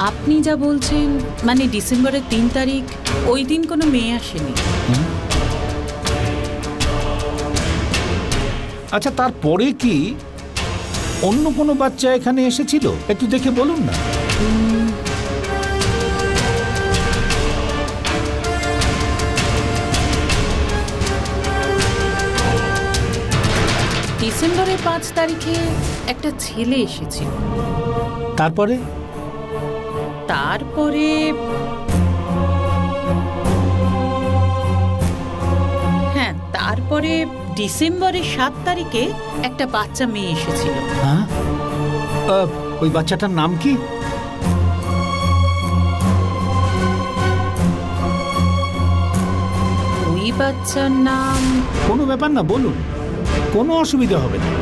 আপনি যা বলছেন মানে ডিসেম্বরের 3 তারিখ ওই দিন কোনো মেয়ে আসেনি? আচ্ছা, তারপরে কি অন্য কোনো বাচ্চা এখানে এসেছিল? একটু দেখে বলুন না। ডিসেম্বরের 5 তারিখে একটা ছেলে এসেছিল। তারপরে হ্যাঁ, তারপরে ডিসেম্বরের 7 তারিখে একটা বাচ্চা মেয়ে এসেছিল। হ্যাঁ, ওই বাচ্চাটার নাম কি? ওই বাচ্চার নাম কোনো ব্যাপার না, বলুন, কোনো অসুবিধা হবে না।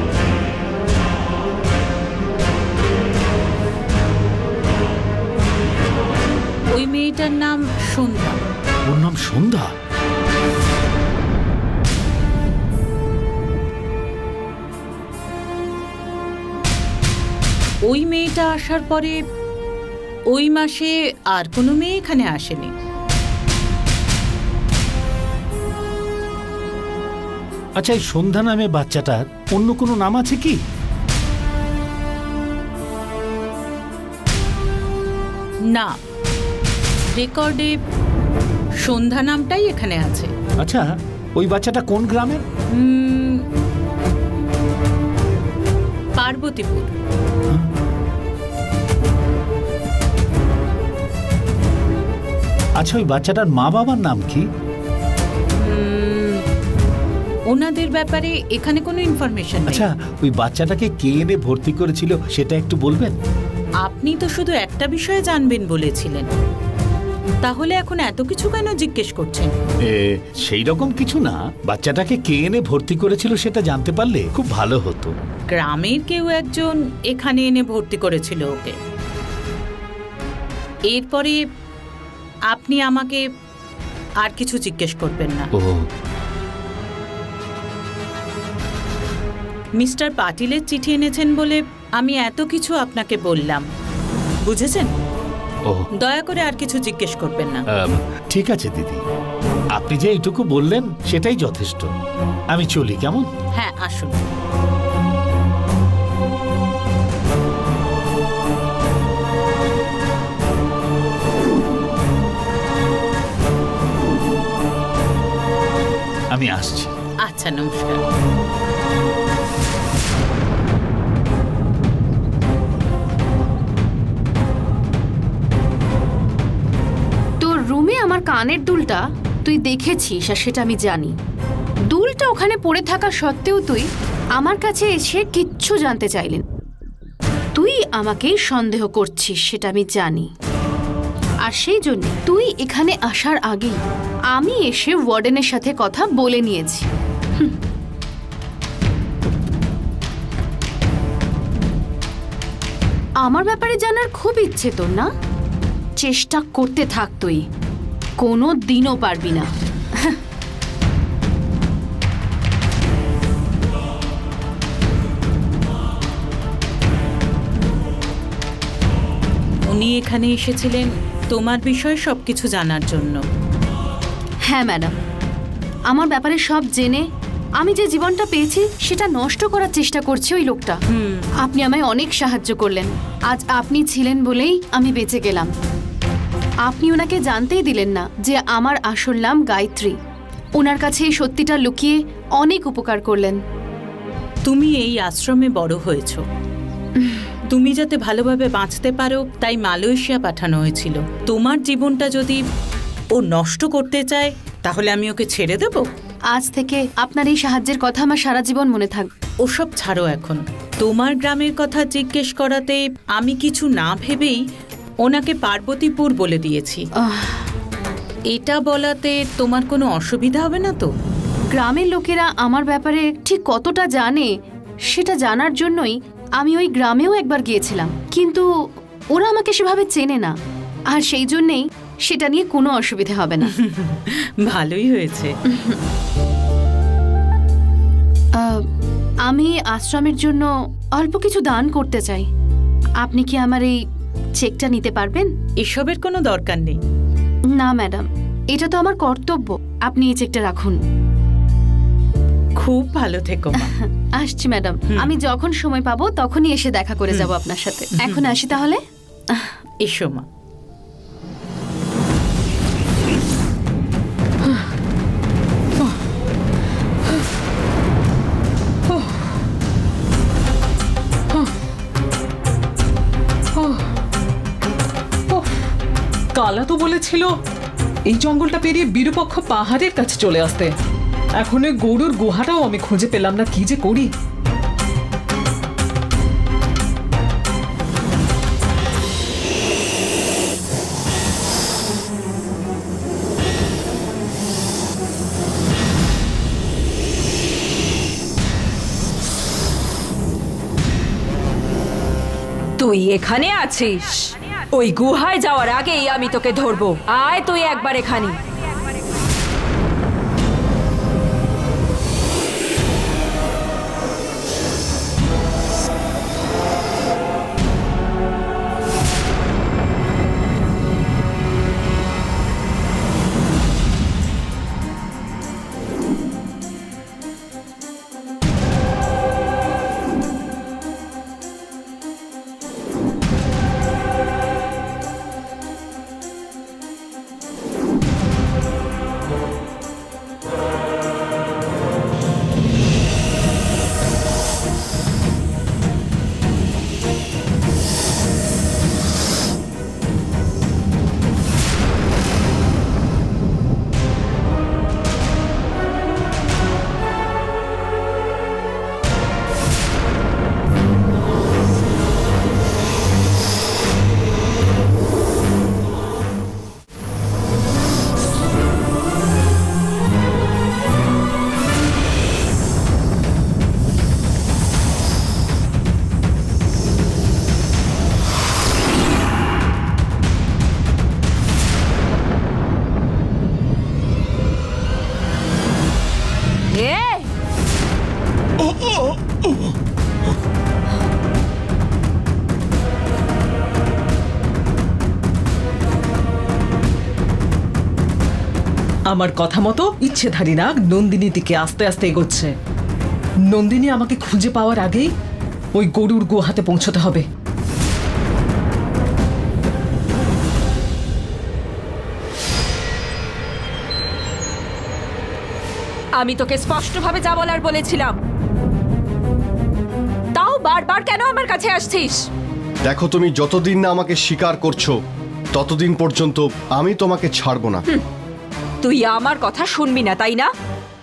ওই মেয়েটার নাম সন্ধ্যা। ওর নাম সন্ধ্যা? ওই মেয়েটা আসার পরে ওই মাসে আর কোনো মেয়ে এখানে আসেনি। আচ্ছা, এই সন্ধ্যা নামে বাচ্চাটার অন্য কোনো নাম আছে কি? না, রেকর্ডে সন্ধ্যা নামটাই এখানে আছে। আচ্ছা, ওই বাচ্চাটা কোন গ্রামের? পার্বতীপুর। আচ্ছা, ওই বাচ্চাটার মা বাবার নাম কি? ওনাদের ব্যাপারে এখানে কোনো ইনফরমেশন নেই। আচ্ছা, ওই বাচ্চাটাকে কে এনে ভর্তি করেছিল সেটা একটু বলবেন? আপনি তো শুধু একটা বিষয়ে জানবেন বলেছিলেন, তাহলে এখন এত কিছু কেন জিজ্ঞেস করছেন? সেই রকম কিছু না, বাচ্চাটাকে কে এনে ভর্তি করেছিল সেটা জানতে পারলে খুব ভালো হতো। গ্রামের কেউ একজন এখানে এনে ভর্তি করেছিল ওকে। এরপরে আপনি আমাকে আর কিছু জিজ্ঞেস করবেন না। মিস্টার পাটিলের চিঠি এনেছেন বলে আমি এত কিছু আপনাকে বললাম, বুঝেছেন? দয়া করে আর কিছু জিজ্ঞেস করবেন না। ঠিক আছে দিদি, আপনি যে এইটুকু বললেন সেটাই যথেষ্ট। আমি চলি, কেমন? হ্যাঁ, আসুন। আমি আসছি। আচ্ছা, নমস্কার। রুমে আমার কানের দুলটা তুই দেখেছিস আর সেটা আমি জানি। দুলটা ওখানে পড়ে থাকা সত্ত্বেও তুই আমার কাছে এসে কিচ্ছু জানতে চাইলেন। তুই আমাকেই সন্দেহ করছিস সেটা আমি জানি। আর সেই জন্য তুই এখানে আসার আগেই আমি এসে ওয়ার্ডেনের সাথে কথা বলে নিয়েছি। আমার ব্যাপারে জানার খুব ইচ্ছে তোর না? চেষ্টা করতে থাক, তুই কোনো দিনও পারবি না। উনি এখানে এসেছিলেন তোমার বিষয়ে সবকিছু জানার জন্য। হ্যাঁ ম্যাডাম, আমার ব্যাপারে সব জেনে আমি যে জীবনটা পেয়েছি সেটা নষ্ট করার চেষ্টা করছে ওই লোকটা। আপনি আমায় অনেক সাহায্য করলেন। আজ আপনি ছিলেন বলেই আমি বেঁচে গেলাম। আপনি ওনাকে জানতেই দিলেন না যে আমার আসল নাম গায়ত্রী। ওনার কাছে এই সত্যিটা লুকিয়ে অনেক উপকার করলেন। তুমি এই আশ্রমে বড় হয়েছো, তুমি যাতে ভালোভাবে বাঁচতে পারো তাই মালয়েশিয়া পাঠানো হয়েছিল। তোমার জীবনটা যদি ও নষ্ট করতে চায় তাহলে আমি ওকে ছেড়ে দেব? আজ থেকে আপনার এই সাহায্যের কথা আমার সারা জীবন মনে থাকবে। ওসব ছাড়ো এখন। তোমার গ্রামের কথা জিজ্ঞেস করাতে আমি কিছু না ভেবেই ওনাকে পার্বতীপুর বলে দিয়েছি। এটা বলাতে তোমার কোনো অসুবিধা হবে না তো? গ্রামের লোকেরা আমার ব্যাপারে ঠিক কতটা জানে সেটা জানার জন্যই আমি ওই গ্রামেও একবার গিয়েছিলাম, কিন্তু ওরা আমাকে সেভাবে চেনে না। আর সেই জন্যেই সেটা নিয়ে কোনো অসুবিধা হবে না। ভালোই হয়েছে। আমি আশ্রমের জন্য অল্প কিছু দান করতে চাই। আপনি কি আমার এই চেকটা নিতে পারবেন? এসবের কোনো দরকার নেই। না ম্যাডাম, এটা তো আমার কর্তব্য। আপনি এই চেকটা রাখুন। খুব ভালো থেকো মা। আসছি ম্যাডাম, আমি যখন সময় পাবো তখনই এসে দেখা করে যাব আপনার সাথে। এখন আসি তাহলে। এসো মা। কালা তো বলেছিল এই জঙ্গলটা পেরিয়ে বিরূপক্ষ পাহাড়ের কাছে চলে আসতে। এখন ওই গরুর গুহাটাও আমি খুঁজে পেলাম না, কি যে করি। তুই এখানে আছিস? ওই গুহায় যাওয়ার আগেই আমি তোকে ধরবো। আয় তুই একবার এখানে। আমার কথা মতো ইচ্ছেধারী নাগ নন্দিনী দিকে আস্তে আস্তে এগোচ্ছে। নন্দিনী আমাকে খুঁজে পাওয়ার আগেই ওই গরুর গুহাতে পৌঁছতে হবে। আমি তোকে স্পষ্টভাবে যা বলার বলেছিলাম, তাও বারবার কেন আমার কাছে আসছিস? দেখো, তুমি যতদিন না আমাকে স্বীকার করছো ততদিন পর্যন্ত আমি তোমাকে ছাড়বো না। তুই আমার কথা শুনবি না, তাই না?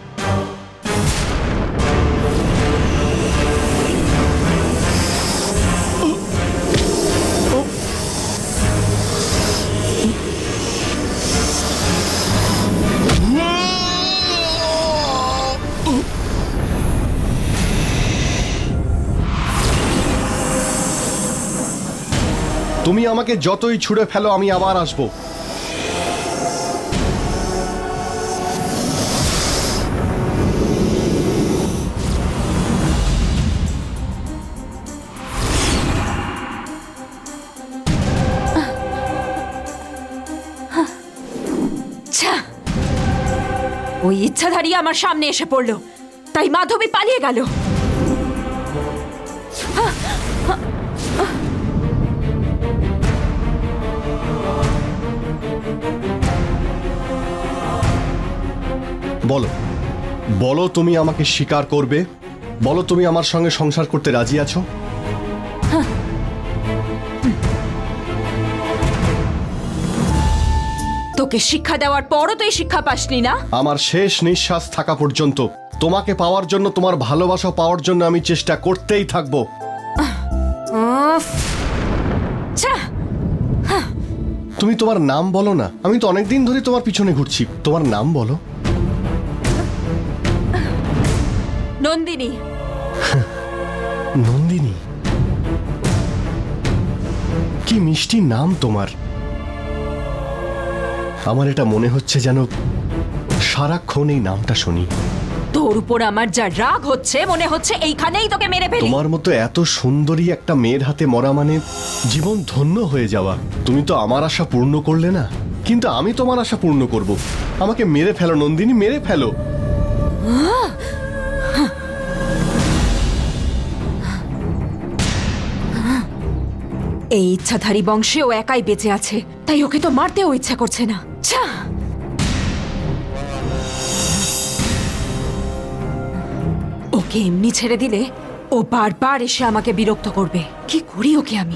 তুমি আমাকে যতই ছুঁড়ে ফেলো আমি আবার আসবো। ওই ইচ্ছাধারী আমার সামনে এসে পড়লো, তাই মাধবী পালিয়ে গেল। বলো বলো, তুমি আমাকে স্বীকার করবে? বলো, তুমি আমার সঙ্গে সংসার করতে রাজি আছো? তোকে শিক্ষা দেওয়ার পরও তুই শিক্ষা পাসনি না? আমার শেষ নিঃশ্বাস থাকা পর্যন্ত তোমাকে পাওয়ার জন্য, তোমার ভালোবাসা পাওয়ার জন্য আমি চেষ্টা করতেই থাকবো। তুমি তোমার নাম বলো না। আমি তো অনেকদিন ধরে তোমার পিছনে ঘুরছি। তোমার নাম বলো। নন্দিনী। নন্দিনী? কি মিষ্টি নাম তোমার। আমার এটা মনে হচ্ছে যেন সারাক্ষণ এই নামটা শুনি। তো তোর উপর আমার যা রাগ হচ্ছে, মনে হচ্ছে এইখানেই তোকে মেরে ফেলি। তোমার মতো এত সুন্দরী একটা মেয়ের হাতে মরা মানে জীবন ধন্য হয়ে যাওয়া। তুমি তো আমার আশা পূর্ণ করলে না, কিন্তু আমি তোমার আশা পূর্ণ করব। আমাকে মেরে ফেলো নন্দিনী, মেরে ফেলো। এই ইচ্ছাধারী বংশে ও একাই বেঁচে আছে, তাই ওকে তো মারতেও ইচ্ছা করছে না। ছ্যা! ওকে এমনি ছেড়ে দিলে ও বারবার এসে আমাকে বিরক্ত করবে। কি করি ওকে আমি?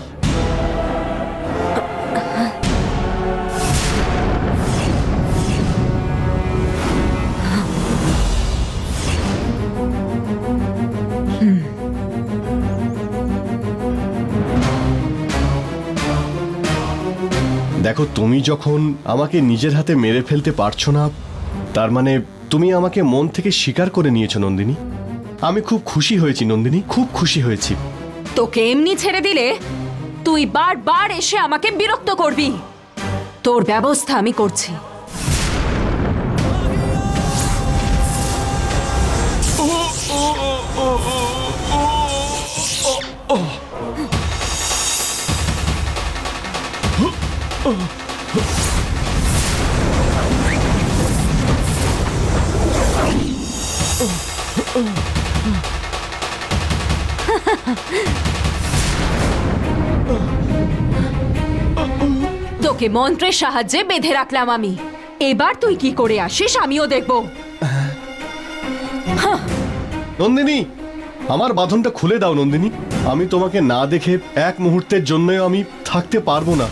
দেখো, তুমি যখন আমাকে নিজের হাতে মেরে ফেলতে পারছো না, তার মানে তুমি আমাকে মন থেকে স্বীকার করে নিয়েছো নন্দিনী। আমি খুব খুশি হয়েছি নন্দিনী, খুব খুশি হয়েছি। তোকে এমনি ছেড়ে দিলে তুই বারবার এসে আমাকে বিরক্ত করবি। তোর ব্যবস্থা আমি করছি। তোকে মন্ত্রের সাহায্যে বেঁধে রাখলাম আমি। এবার তুই কি করে আসিস আমিও দেখব। নন্দিনী, আমার বাঁধনটা খুলে দাও নন্দিনী। আমি তোমাকে না দেখে এক মুহূর্তের জন্যও আমি থাকতে পারবো না।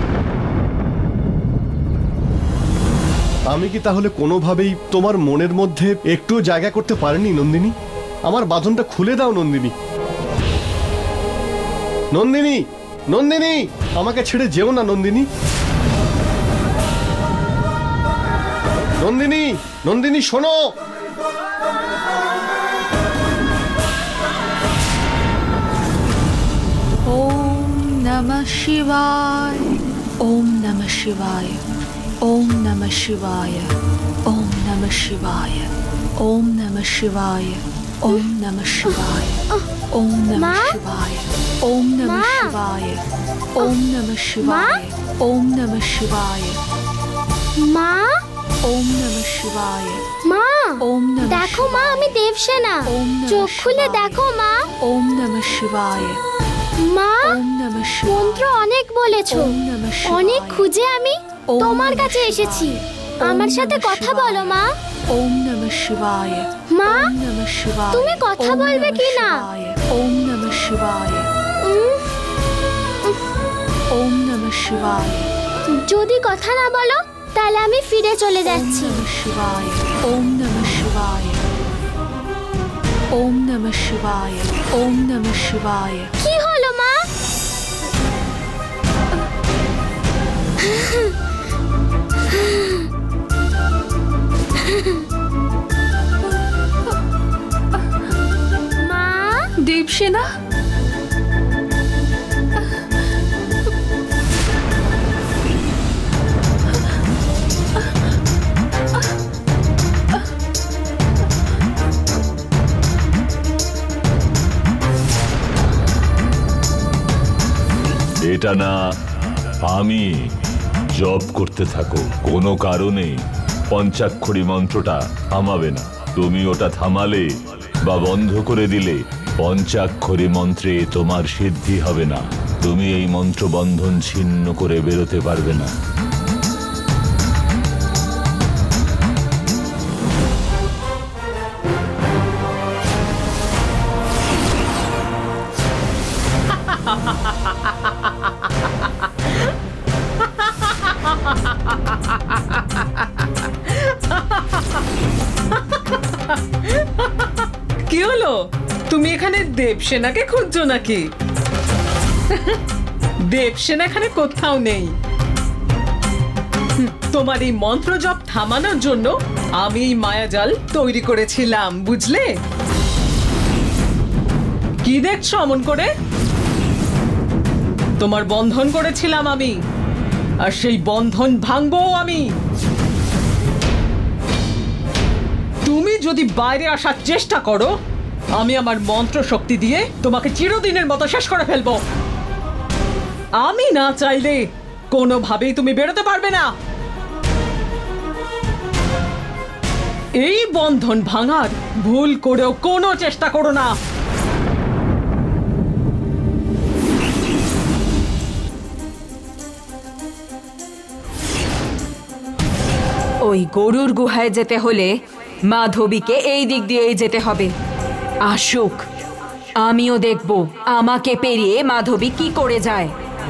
আমি কি তাহলে কোনোভাবেই তোমার মনের মধ্যে একটুও জায়গা করতে পারিনি নন্দিনী? আমার বাঁধনটা খুলে দাও নন্দিনী। নন্দিনী, নন্দিনী, আমাকে ছেড়ে যেও না নন্দিনী। নন্দিনী, নন্দিনী শোনো। ওম নমঃ শিবায়, ওম নমঃ শিবায়, ওম নমঃ শিবায়, ওম নমঃ শিবায়, ওম নমঃ শিবায়, ওম নমঃ শিবায়, ওম নমঃ শিবায়, ওম নমঃ শিবায়, ওম নমঃ শিবায়, ওম নমঃ শিবায়। মা, ওম নমঃ শিবায়। মা, ওম নমঃ দেখো মা, আমি দেবসেনা। ওম নমঃ চোখ খুলে শিবায়। দেখো মা। ওম নমঃ শিবায়। মা, ওম নমঃ শিবায়। মন্ত্র অনেক বলেছো, ওম নমঃ শিবায়। অনেক খুঁজে আমি ওম তোমার নমঃ কাছে শিবায়। এসেছি। ওম আমার সাথে নমঃ কথা শিবায়। বলো মা। ওম নমঃ শিবায়। মা, ওম নমঃ শিবায়। তুমি কথা ওম বলবে নমঃ কি না? শিবায়। ওম নমঃ শিবায়। উম, ওম নমঃ শিবায়। যদি কথা না বলো তাহলে আমি ফিরে চলে যাচ্ছি। ওম নমঃ শিবায়। ওম নমঃ শিবায়। ওম নমঃ শিবায়। ওম নমঃ শিবায়। কি হলো মা? মা, দেবসেনা, এটা না আমি জব করতে থাকো, কোনো কারণে পঞ্চাক্ষরী মন্ত্রটা থামাবে না। তুমি ওটা থামালে বা বন্ধ করে দিলে পঞ্চাক্ষরী মন্ত্রে তোমার সিদ্ধি হবে না। তুমি এই মন্ত্র বন্ধন ছিন্ন করে বেরোতে পারবে না। কি হলো? তুমি এখানে দেবসেনাকে খুঁজছো নাকি? দেবসেনা এখানে কোথাও নেই। তোমার এই মন্ত্র জপ থামানোর জন্য আমি এই মায়াজাল তৈরি করেছিলাম, বুঝলে? কি দেখছো অমন করে? তোমার বন্ধন করেছিলাম আমি, আর সেই বন্ধন ভাঙবো আমি। তুমি যদি বাইরে আসার চেষ্টা করো, আমি আমার মন্ত্র শক্তি দিয়ে তোমাকে চিরদিনের মতো শেষ করে ফেলবো। আমি না চাইলে কোনোভাবেই তুমি বেরোতে পারবে না। এই বন্ধন ভাঙার ভুল করেও কোনো চেষ্টা করো না। ওই গরুর গুহায় যেতে হলে মাধবীকে এই দিক দিয়েই যেতে হবে। আসুক, আমিও দেখব আমাকে পেরিয়ে মাধবী কি করে যায়।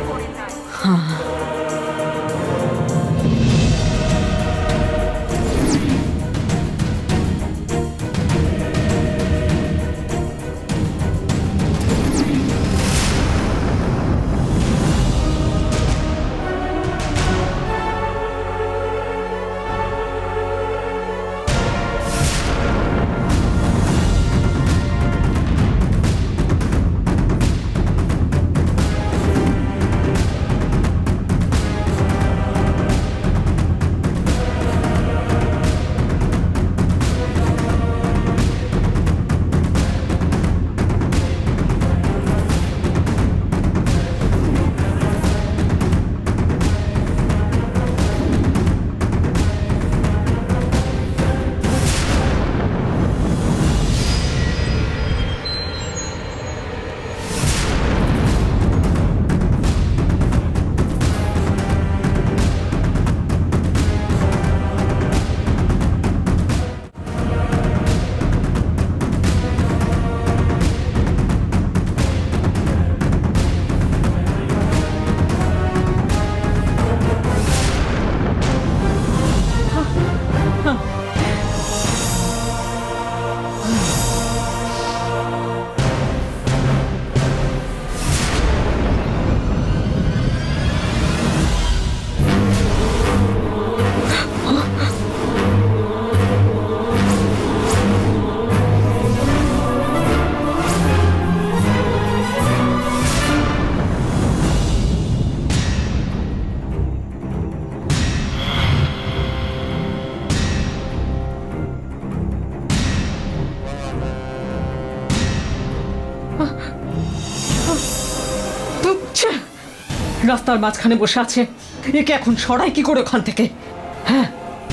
রাস্তার মাঝখানে বসে আছে, একে এখন সরাই কি করে ওখান থেকে? হ্যাঁ,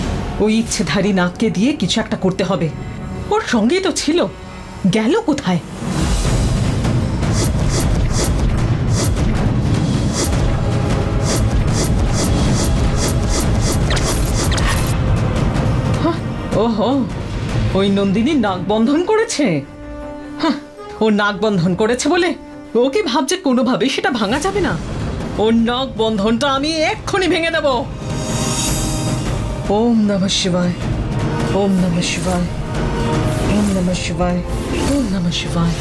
ওই ইচ্ছেধারী নাককে দিয়ে কিছু একটা করতে হবে। ওর সঙ্গেই তো ছিল, গেল কোথায়? ওহো, ওই নন্দিনী নাক বন্ধন করেছে। ও নাক বন্ধন করেছে বলে ও কি ভাবছে কোনোভাবেই সেটা ভাঙা যাবে না? ওর নাক বন্ধনটা আমি এক্ষুনি ভেঙে দেব। ওম নমঃ শিবায়, ওম নমঃ শিবায়, ওম নমঃ শিবায়, ওম নমঃ শিবায়।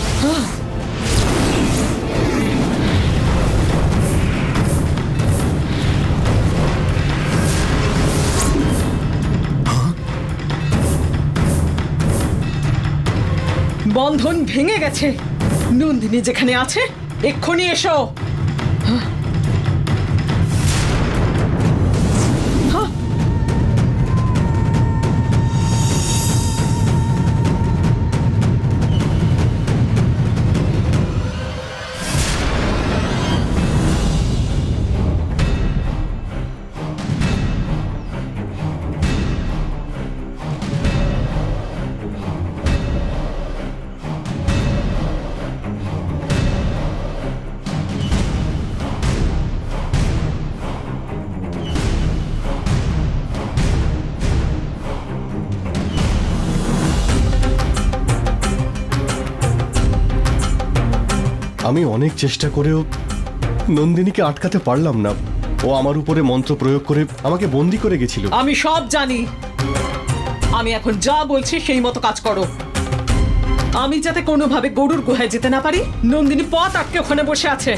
বন্ধন ভেঙে গেছে। নন্দিনী যেখানে আছে এক্ষুনি এসো। আমি অনেক চেষ্টা করেও নন্দিনীকে আটকাতে পারলাম না। ও আমার উপরে মন্ত্র প্রয়োগ করে আমাকে বন্দি করে গেছিল। আমি সব জানি। আমি এখন যা বলছি সেই মতো কাজ করো। আমি যাতে কোনোভাবে গরুর গুহায় যেতে না পারি, নন্দিনী পথ আটকে ওখানে বসে আছে।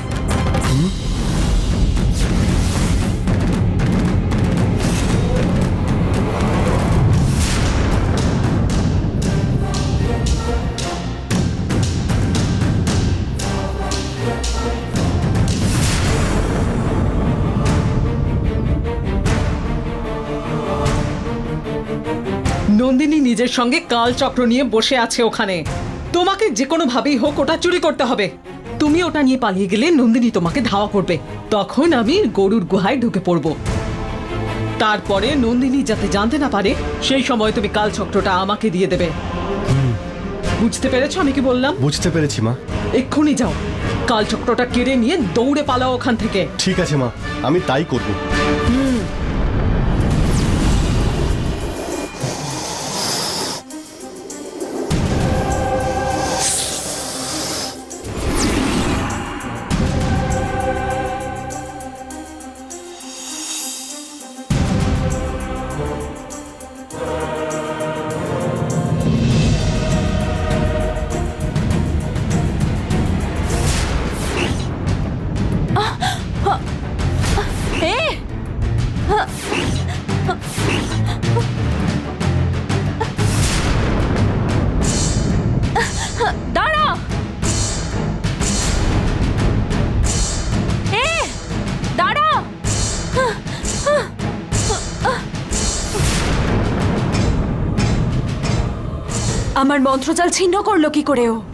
নন্দিনী নিজের সঙ্গে কাল চক্র নিয়ে বসে আছে ওখানে। তোমাকে যে কোনো ভাবেই হোক ওটা চুরি করতে হবে। তুমি ওটা নিয়ে পালিয়ে গেলে নন্দিনী তোমাকে ধাওয়া করবে, তখন আমি গরুর গুহায় ঢুকে পড়ব। তারপরে নন্দিনী যাতে জানতে না পারে সেই সময় তুমি কাল চক্রটা আমাকে দিয়ে দেবে। বুঝতে পেরেছো আমি কি বললাম? বুঝতে পেরেছি মা। এক্ষুনি যাও, কাল চক্রটা কেড়ে নিয়ে দৌড়ে পালাও ওখান থেকে। ঠিক আছে মা, আমি তাই করব। আমার মন্ত্রজাল ছিন্ন করলো কি করে ও?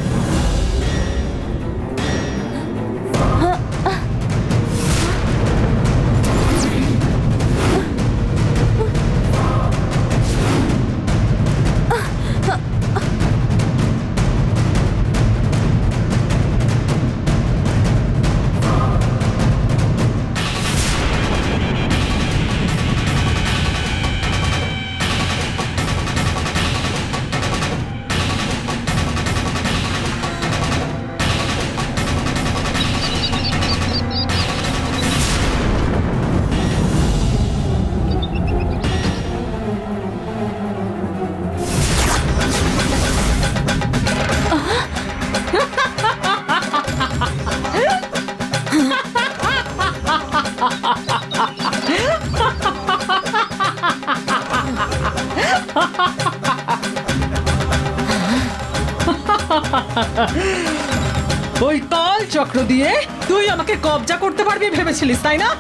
ওই কাল চক্র দিয়ে তুই আমাকে কবজা করতে পারবি ভেবেছিলিস, তাই না?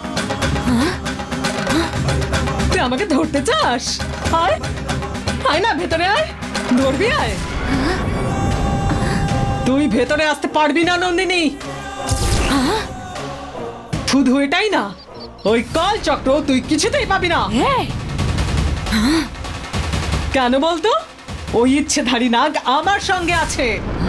তুই আমাকে ধরতে চাস? আয় আয় না, ভেতরে আয়, ধরবি আয়। তুই ভেতরে আসতে পারবি না নন্দিনী। শুধু এটাই না, ওই কাল চক্র তুই কিছুতেই পাবি না। কেন বলতো? ওই ইচ্ছেধারী নাগ আমার সঙ্গে আছে।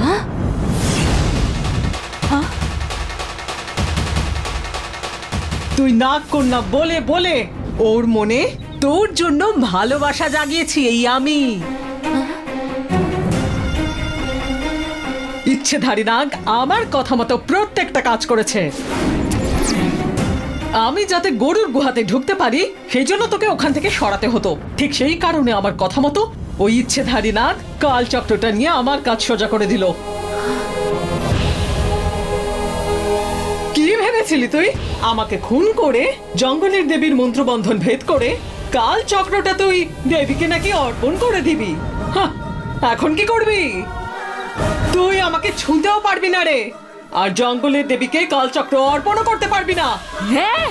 তুই নাগ কন্যা বলে বলে ওর মনে তোর জন্য ভালোবাসা জাগিয়েছি এই আমি। ইচ্ছেধারী নাগ আমার কথা মতো প্রত্যেকটা কাজ করেছে। আমি যাতে গরুর গুহাতে ঢুকতে পারি সেই জন্য তোকে ওখান থেকে সরাতে হতো। ঠিক সেই কারণে আমার কথা মতো ওই ইচ্ছেধারী নাগ কাল চক্রটা নিয়ে আমার কাজ সোজা করে দিল। কি ভেবেছিলি তুই? আমাকে খুন করে জঙ্গলের দেবীর মন্ত্রবন্ধন ভেদ করে কাল চক্রটা তুই দেবীকে নাকি অর্পণ করে দিবি? এখন কি করবি? তুই আমাকে ছুঁতেও পারবি না রে, আর জঙ্গলের দেবীকে কাল চক্র অর্পণও করতে পারবি না। হ্যাঁ,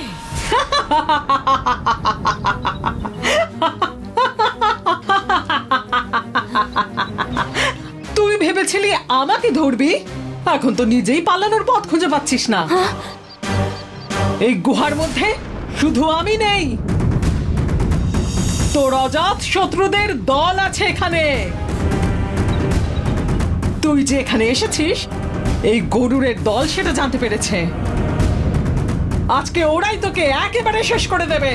তুই ভেবেছিলি আমাকে ধরবি? এখন তো নিজেই পালানোর পথ খুঁজে পাচ্ছিস না। এই গুহার মধ্যে শুধু আমি নেই, তোর অজাত শত্রুদের দল আছে এখানে। তুই যে এখানে এসেছিস এই গরুরের দল সেটা জানতে পেরেছে। আজকে ওরাই তোকে একেবারে শেষ করে দেবে।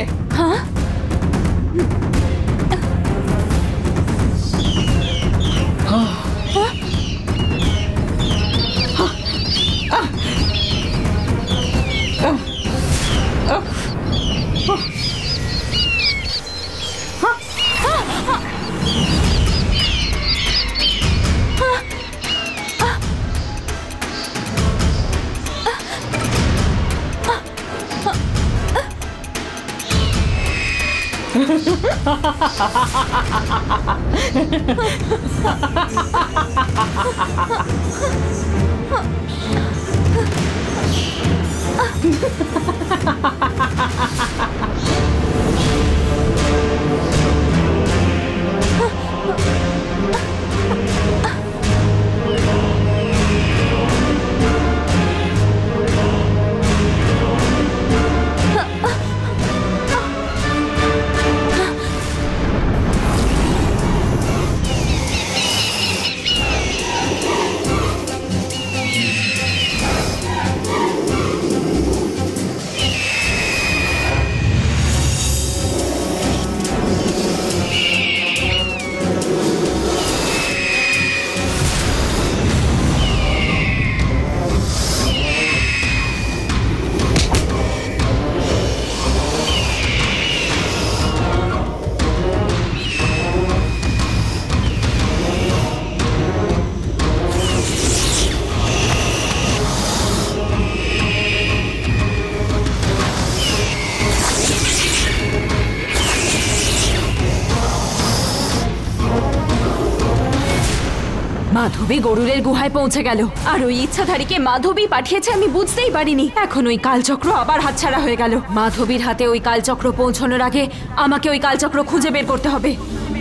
মাধবী গরুরের গুহায় পৌঁছে গেল, আর ওই ইচ্ছাধারীকে মাধবী পাঠিয়েছে আমি বুঝতেই পারিনি। এখন ওই কালচক্র আবার হাতছাড়া হয়ে গেল। মাধবীর হাতে ওই কালচক্র পৌঁছানোর আগে আমাকে ওই কালচক্র খুঁজে বের করতে হবে।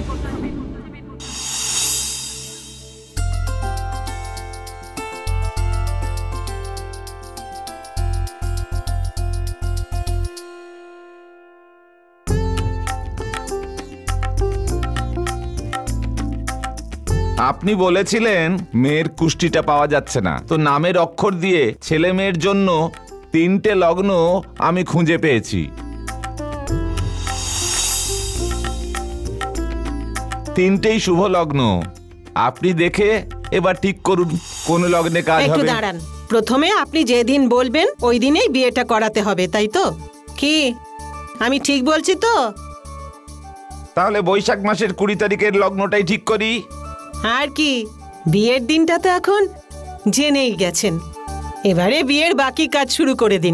আপনি বলেছিলেন মেয়ের কুষ্টিটা পাওয়া যাচ্ছে না, তো নামের অক্ষর দিয়ে ছেলে মেয়ের জন্য 3টে লগ্ন আমি খুঁজে পেয়েছি। 3টেই শুভ লগ্ন। আপনি দেখে এবার ঠিক করুন কোন লগ্নে কাজ একটু হবে। দাঁড়ান, প্রথমে আপনি যেদিন বলবেন ওই দিনেই বিয়েটা করাতে হবে, তাই তো? কি আমি ঠিক বলছি তো? তাহলে বৈশাখ মাসের 20 তারিখের লগ্নটাই ঠিক করি। আর কি, বিয়ের দিনটা তো এখন জেনেই গেছেন, এবারে বিয়ের বাকি কাজ শুরু করে দিন।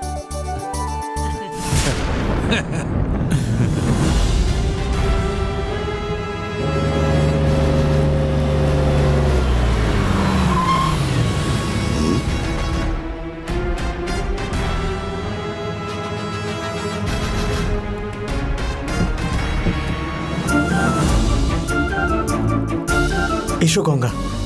এসো গঙ্গা।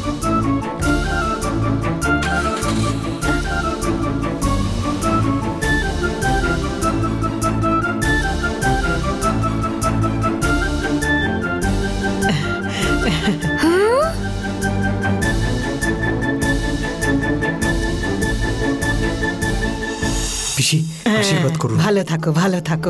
পিসি আশীর্বাদ করুন। ভালো থাকো, ভালো থাকো।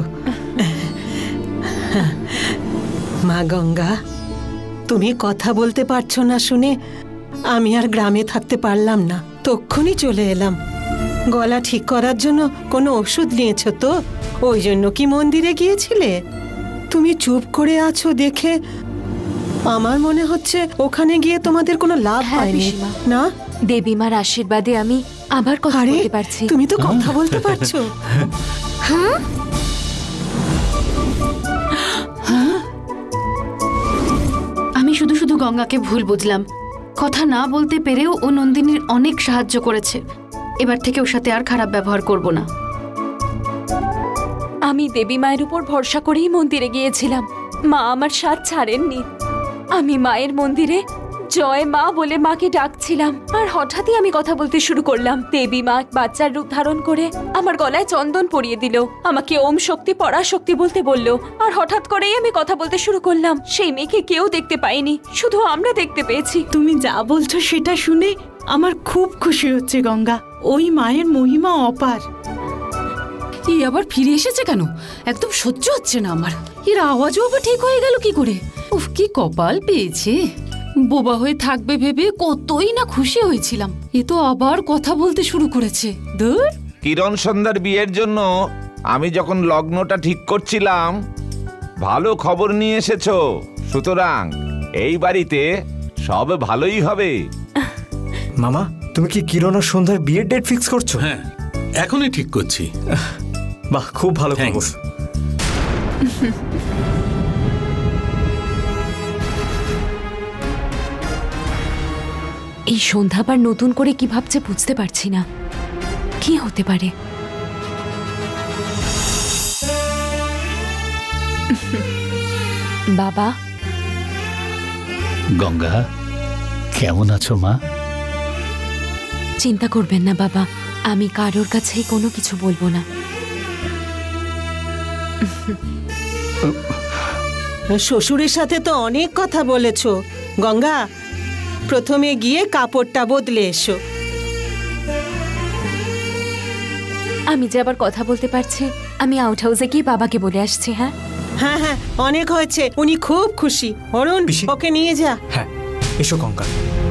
মা গঙ্গা, তুমি কথা বলতে পারছো না শুনে আমি আর গ্রামে থাকতে পারলাম না, তক্ষুনি চলে এলাম। গলা ঠিক করার জন্য কোনো ওষুধ নিয়েছো তো? ওই জন্য কি মন্দিরে গিয়েছিলে? তুমি চুপ করে আছো দেখে আমার মনে হচ্ছে ওখানে গিয়ে তোমাদের কোনো লাভ হয়নি না? দেবীমার আশীর্বাদে আমি আবার কথা বলতে পারছি। তুমি তো কথা বলতে পারছো। হ্যাঁ, আমি শুধু শুধু গঙ্গাকে ভুল বুঝলাম। কথা না বলতে পেরেও ও নন্দিনীর অনেক সাহায্য করেছে। এবার থেকে ওর সাথে আর খারাপ ব্যবহার করব না। আমি দেবী মায়ের উপর ভরসা করেই মন্দিরে গিয়েছিলাম। মা আমার সাথ ছাড়েননি। আমি মায়ের মন্দিরে জয় মা বলে মাকে ডাকছিলাম, আর হঠাৎই আমি কথা বলতে শুরু করলাম। দেবী মা বাচ্চার রূপ ধারণ করে আমার গলায় চন্দন পরিয়ে দিল, আমাকে ওম শক্তি পরাশক্তি বলতে বলল, আর হঠাৎ করেই আমি কথা বলতে শুরু করলাম। সেই মেয়েকে কেউ দেখতে পায়নি, শুধু আমরা দেখতে পেয়েছি। তুমি যা বলছো সেটা শুনে আমার খুব খুশি হচ্ছে গঙ্গা। ওই মায়ের মহিমা অপার। এই আবার ফিরে এসেছে কেন? একদম সহ্য হচ্ছে না আমার। এর আওয়াজও আবার ঠিক হয়ে গেল কি করে? উফ, কি কপাল পেয়েছে। বোবা হয়ে থাকবে ভেবে কতই না খুশি হয়েছিলাম, এ তো আবার কথা বলতে শুরু করেছে। দূর। কিরণ সন্ধ্যার বিয়ের জন্য আমি যখন লগ্নটা ঠিক করছিলাম, ভালো খবর নিয়ে এসেছো। সুতরাং এই বাড়িতে সব ভালোই হবে। মামা, তুমি কি কিরণ আর সন্ধ্যার বিয়ের ডেট ফিক্স করছো? হ্যাঁ, এখনই ঠিক করছি। বাহ, খুব ভালো খবর। এই সন্ধ্যা আবার নতুন করে কি ভাবছে বুঝতে পারছি না। কি হতে পারে? বাবা। গঙ্গা, কেমন আছো মা? চিন্তা করবেন না বাবা, আমি কারোর কাছেই কোনো কিছু বলবো না। শ্বশুরের সাথে তো অনেক কথা বলেছো গঙ্গা, প্রথমে গিয়ে কাপড়টা বদলে এসো। আমি যে আবার কথা বলতে পারছি, আমি আউট হাউসে গিয়ে বাবাকে বলে আসছি। হ্যাঁ হ্যাঁ হ্যাঁ, অনেক হয়েছে, উনি খুব খুশি। অরুণ, ওকে নিয়ে যা। হ্যাঁ, এসো গঙ্গা।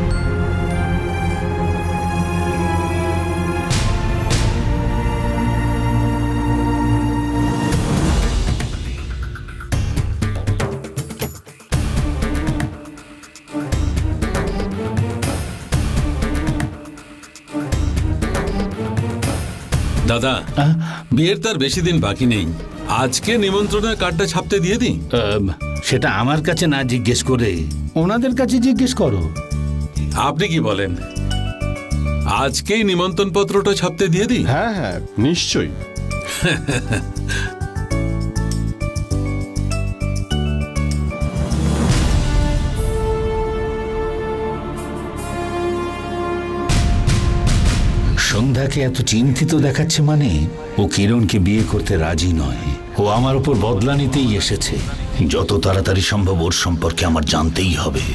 দাদা, বিয়ের তার বেশি দিন বাকি নেই, আজকে নিমন্ত্রণের কার্ডটা ছাপতে দিয়ে দিই। সেটা আমার কাছে না জিজ্ঞেস করে ওনাদের কাছে জিজ্ঞেস করো। আপনি কি বলেন, আজকেই নিমন্ত্রণ পত্রটা ছাপতে দিয়ে দিই? হ্যাঁ হ্যাঁ, নিশ্চয়ই। সন্ধ্যাকে এত চিন্তিত দেখাচ্ছে মানে ও কিরণকে বিয়ে করতে রাজি নয়। ও আমার উপর বদলা নিতেই এসেছে। যত তাড়াতাড়ি সম্ভব ওর সম্পর্কে আমার জানতেই হবে।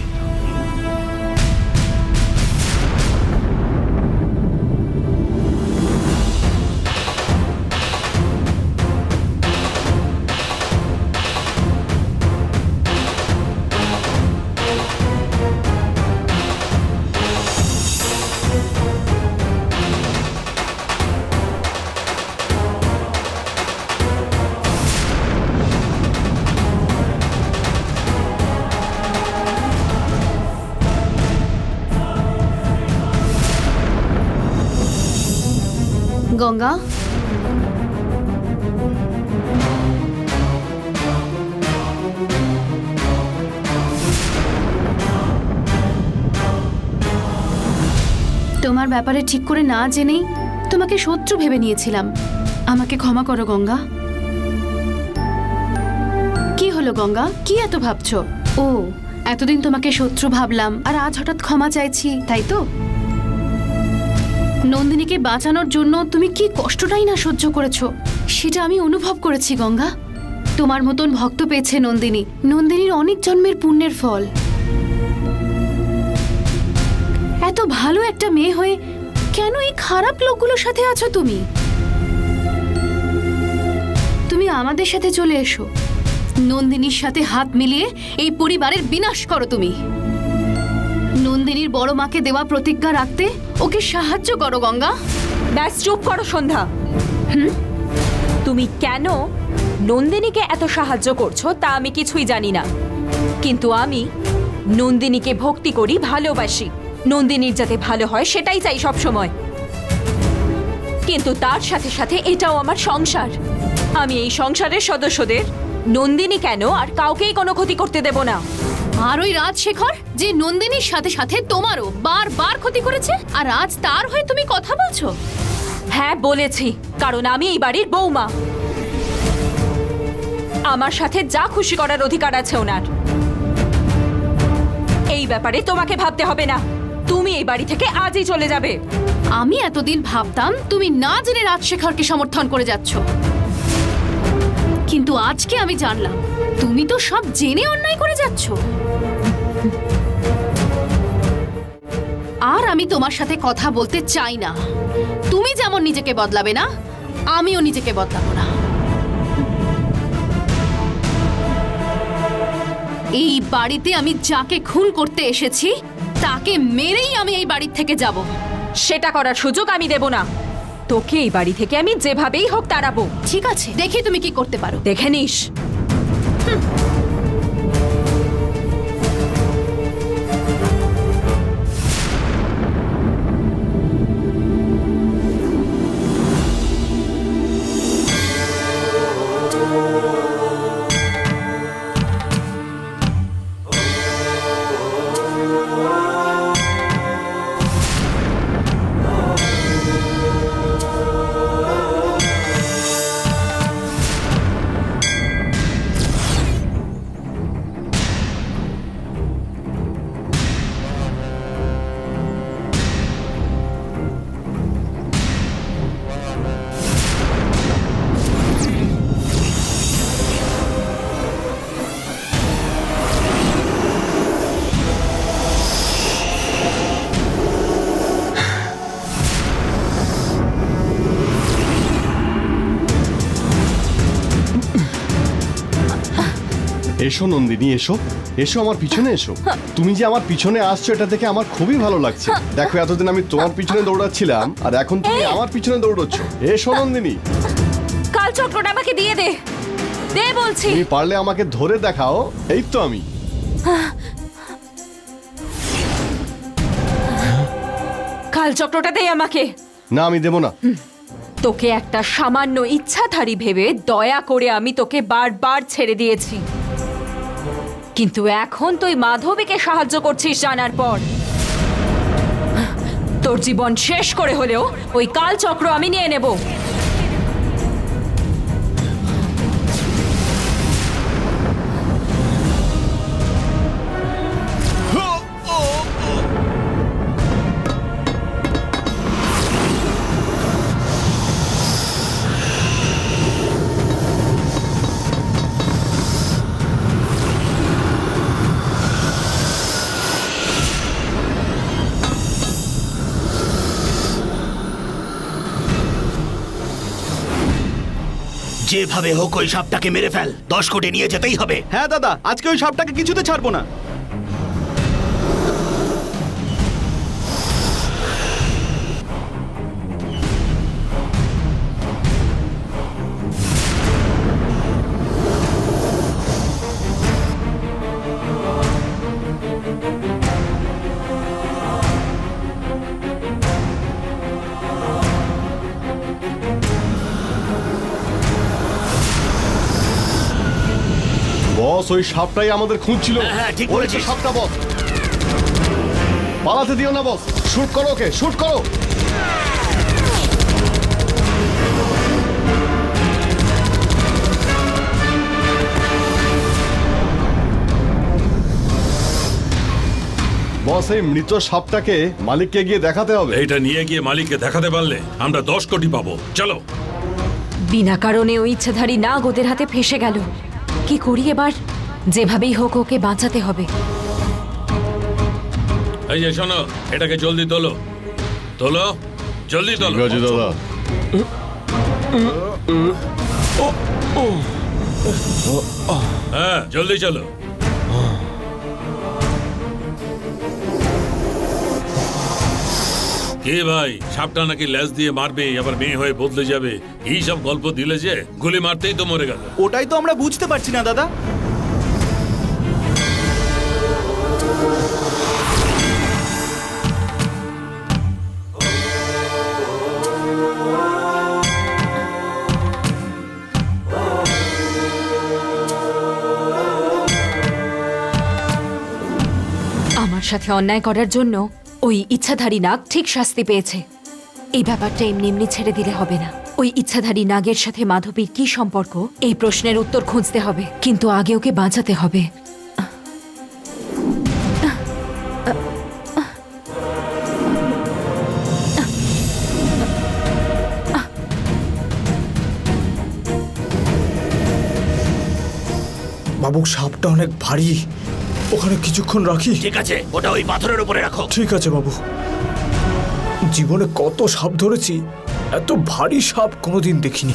গঙ্গা, তোমার ব্যাপারে ঠিক করে না জেনেই তোমাকে শত্রু ভেবে নিয়েছিলাম। আমাকে ক্ষমা করো গঙ্গা। কি হলো গঙ্গা, কি এত ভাবছো? ও, এতদিন তোমাকে শত্রু ভাবলাম আর আজ হঠাৎ ক্ষমা চাইছি, তাই তো? নন্দিনীকে বাঁচানোর জন্য তুমি কি কষ্টটাই না সহ্য করেছো সেটা আমি অনুভব করেছি গঙ্গা। তোমার মতন ভক্ত পেয়েছে নন্দিনী, নন্দিনীর অনেক জন্মের পুণ্যের ফল। এত ভালো একটা মেয়ে হয়ে কেন এই খারাপ লোকগুলোর সাথে আছো তুমি? তুমি আমাদের সাথে চলে এসো, নন্দিনীর সাথে হাত মিলিয়ে এই পরিবারের বিনাশ করো তুমি। নন্দিনীর বড় মাকে দেওয়া প্রতিজ্ঞা রাখতে ওকে সাহায্য করো গঙ্গা। ব্যাস চুপ করো সন্ধ্যা। তুমি কেন নন্দিনীকে এত সাহায্য করছো তা আমি কিছুই জানি না, কিন্তু আমি নন্দিনীকে ভক্তি করি, ভালোবাসি। নন্দিনীর যাতে ভালো হয় সেটাই চাই সব সময়। কিন্তু তার সাথে সাথে এটাও আমার সংসার। আমি এই সংসারের সদস্যদের, নন্দিনী কেন, আর কাউকেই কোনো ক্ষতি করতে দেব না। আর ওই রাজশেখর যে নন্দিনীর সাথে সাথে তোমারও বারবার ক্ষতি করেছে, আর আজ তার হয়ে তুমি কথা বলছো? হ্যাঁ বলেছি, কারণ আমি এই বাড়ির বৌমা। আমার সাথে যা খুশি করার অধিকার আছে ওনার। এই ব্যাপারে তোমাকে ভাবতে হবে না। তুমি এই বাড়ি থেকে আজই চলে যাবে। আমি এতদিন ভাবতাম তুমি না জেনে রাজশেখরকে সমর্থন করে যাচ্ছ, কিন্তু আজকে আমি জানলাম তুমি তো সব জেনে অন্যায় করে যাচ্ছ। আর আমি তোমার সাথে কথা বলতে চাই না। তুমি যেমন নিজেকে বদলাবে না, আমিও নিজেকে বদলাবো না। এই বাড়িতে আমি যাকে খুন করতে এসেছি তাকে মেরেই আমি এই বাড়ি থেকে যাব। সেটা করার সুযোগ আমি দেব না। তোকে এই বাড়ি থেকে আমি যেভাবেই হোক তাড়াবো। ঠিক আছে, দেখি তুমি কি করতে পারো। দেখে নিস। এসো নন্দিনী, এসো এসো, আমার পিছনে এসো। তুমি যে আমার পিছনে আসছো এটা দেখে আমার খুবই ভালো লাগছে। দেখো, এতদিন আমি তোমার পিছনে দৌড়াচ্ছিলাম আর এখন তুমি আমার পিছনে দৌড়চ্ছ। এসো নন্দিনী। কাল চক্রটা আমাকে দিয়ে দে, দে বলছি। তুমি পারলে আমাকে ধরে দেখাও। এই তো আমি। কাল চক্রটা দে আমাকে। না, আমি দেব না। তোকে একটা সামান্য ইচ্ছাধারী ভেবে দয়া করে আমি তোকে বারবার ছেড়ে দিয়েছি, কিন্তু এখন তুই মাধবীকে সাহায্য করছিস জানার পর তোর জীবন শেষ করে হলেও ওই কাল চক্র আমি নিয়ে নেব। যেভাবে হোক ওই সাপটাকে মেরে ফেল, 10 কোটি নিয়ে যেতেই হবে। হ্যাঁ দাদা, আজকে ওই সাপটাকে কিছুতে ছাড়বো না। বস, ওই সাপটাই আমাদের খুঁজছিল। হ্যাঁ, ঠিক ওই বলেছিস। তো সাপটা বস। পালাতে দিও না বস, শুট করো ওকে, শুট করো। বস, এই মৃত সাপটাকে মালিককে গিয়ে দেখাতে হবে। এইটা নিয়ে গিয়ে মালিককে দেখাতে পারলে আমরা 10 কোটি পাবো। চলো। বিনা কারণে ওই ইচ্ছাধারী নাগ ওদের হাতে ফেসে গেল। কি করি এবার? যেভাবেই হোক ওকে বাঁচাতে হবে। এই যে শোনো, এটাকে জলদি তোলো, তোলো, জলদি তোলো। ঠিক আছে দাদা। হ্যাঁ, জলদি চলো। কে ভাই, সাপটা নাকি ল্যাজ দিয়ে মারবে, আবার মেয়ে হয়ে বদলে যাবে, এই সব গল্প দিলে যে গুলি মারতেই তো মরে গেল। ওটাই তো আমরা বুঝতে পারছি না দাদা। আমার সাথে অন্যায় করার জন্য ওই ইচ্ছাধারী নাগ ঠিক শাস্তি পেয়েছে। এই ব্যাপারটা এমনি এমনি ছেড়ে দিলে হবে না। ওই ইচ্ছাধারী নাগের সাথে মাধবীর কি সম্পর্ক, এই প্রশ্নের উত্তর খুঁজতে হবে, কিন্তু আগে ওকে বাঁচাতে হবে। বাবু, সাপটা অনেক ভারী, ওখানে কিছুক্ষণ রাখি। ঠিক আছে, ওটা ওই পাথরের উপরে রাখো। ঠিক আছে বাবু। জীবনে কত সাপ ধরেছি, এত ভারী সাপ কোনোদিন দেখিনি।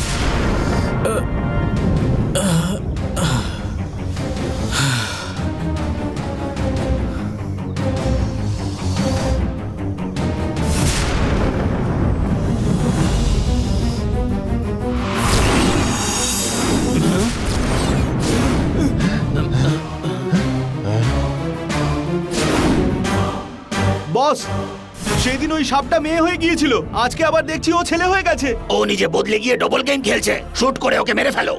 বস, সেই দিন ওই সাপটা মেয়ে হয়ে গিয়েছিল, আজকে আবার দেখছি ও ছেলে হয়ে গেছে। ও নিজে বদলে গিয়ে ডবল গেম খেলছে। শুট করে ওকে মেরে ফেলো।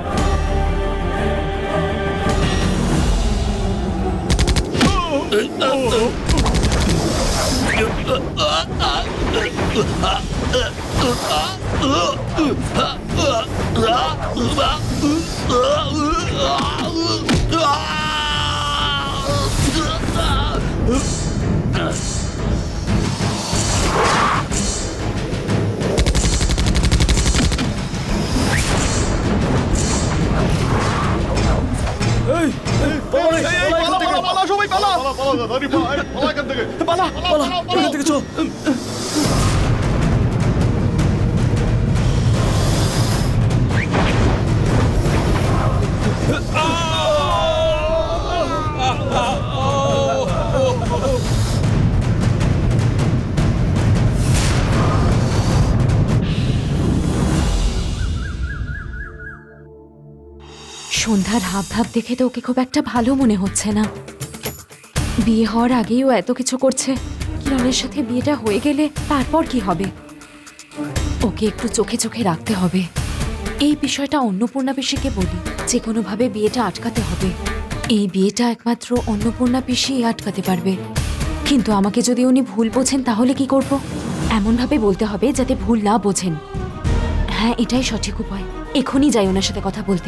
সন্ধ্যার হাবভাব দেখে তো ওকে খুব একটা ভালো মনে হচ্ছে না। বিয়ে হওয়ার আগেই ও এত কিছু করছে, কিরণের সাথে বিয়েটা হয়ে গেলে তারপর কি হবে? ওকে একটু চোখে চোখে রাখতে হবে। এই বিষয়টা অন্নপূর্ণা পিসিকে বলি, যে কোনোভাবে বিয়েটা আটকাতে হবে। এই বিয়েটা একমাত্র অন্নপূর্ণা পিসিই আটকাতে পারবে। কিন্তু আমাকে যদি উনি ভুল বোঝেন তাহলে কি করব? এমনভাবে বলতে হবে যাতে ভুল না বোঝেন। হ্যাঁ, এটাই সঠিক উপায়। এখনই যাই ওনার সাথে কথা বলতে।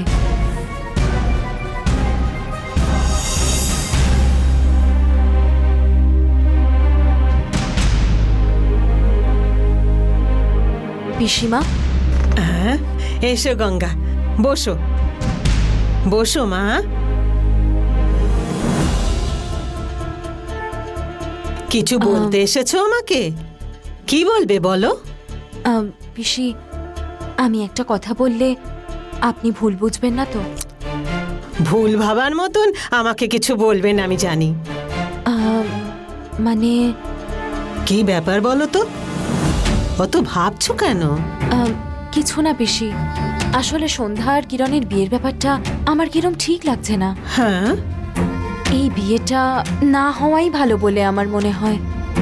পিসিমা। হ্যাঁ, এসো গঙ্গা, বসো বসো মা। কিছু বলতে এসেছো আমাকে? কি বলবে বলো? পিসি, আমি একটা কথা বললে আপনি ভুল বুঝবেন না তো? ভুল ভাবার মতন আমাকে কিছু বলবেন আমি জানি। মানে কি ব্যাপার বলো তো? অত ভাবছো কেন? কিছু না পিসি, আসলে সন্ধ্যা আর কিরণের বিয়ের ব্যাপারটা আমার কিরম ঠিক লাগছে না। হ্যাঁ, এই বিয়েটা না হওয়াই ভালো বলে আমার মনে হয়।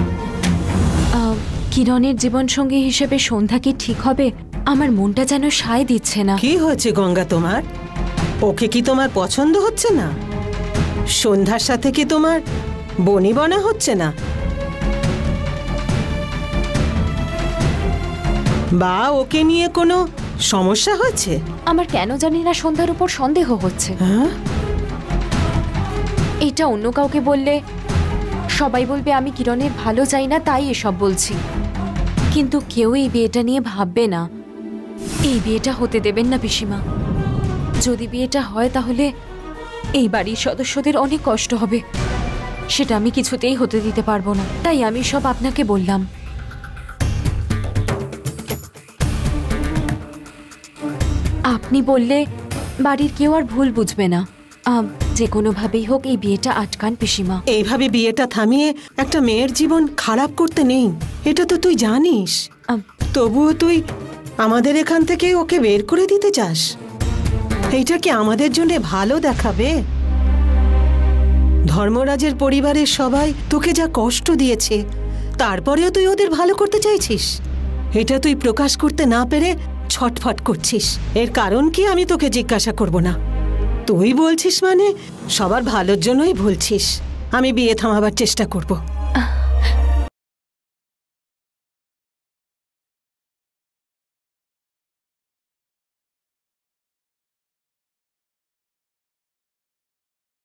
কিরণের জীবনসঙ্গী হিসেবে সন্ধ্যা কি ঠিক হবে? আমার মনটা যেন সায় দিচ্ছে না। কি হয়েছে গঙ্গা তোমার? ওকে কি তোমার পছন্দ হচ্ছে না? সন্ধ্যার সাথে কি তোমার বনিবনা হচ্ছে না? বা ওকে নিয়ে কোনো সমস্যা হচ্ছে? আমার কেন জানি না সন্ধ্যার উপর সন্দেহ হচ্ছে। হ্যাঁ, এটা অন্য কাউকে বললে সবাই বলবে আমি কিরণের ভালো চাই না, তাই এসব বলছি। কিন্তু কেউ এই বিয়েটা নিয়ে ভাববে না। এই বিয়েটা হতে দেবেন না পিসিমা। যদি বিয়েটা হয় তাহলে এই বাড়ির সদস্যদের অনেক কষ্ট হবে। সেটা আমি কিছুতেই হতে দিতে পারবো না। তাই আমি সব আপনাকে বললাম। আপনি বললে বাড়ির কেউ আর ভুল বুঝবে না। যে কোনোভাবেই হোক এই বিয়েটা আটকান পিসিমা। এইভাবে বিয়েটা থামিয়ে একটা মেয়ের জীবন খারাপ করতে নেই, এটা তো তুই জানিস। তবুও তুই আমাদের এখান থেকে ওকে বের করে দিতে চাস? এইটা কি আমাদের জন্য ভালো দেখাবে? ধর্মরাজের পরিবারের সবাই তোকে যা কষ্ট দিয়েছে, তারপরেও তুই ওদের ভালো করতে চাইছিস। এটা তুই প্রকাশ করতে না পেরে ছটফট করছিস। এর কারণ কি আমি তোকে জিজ্ঞাসা করব না। তুই বলছিস মানে সবার ভালোর জন্যই বলছিস। আমি বিয়ে থামাবার চেষ্টা করব।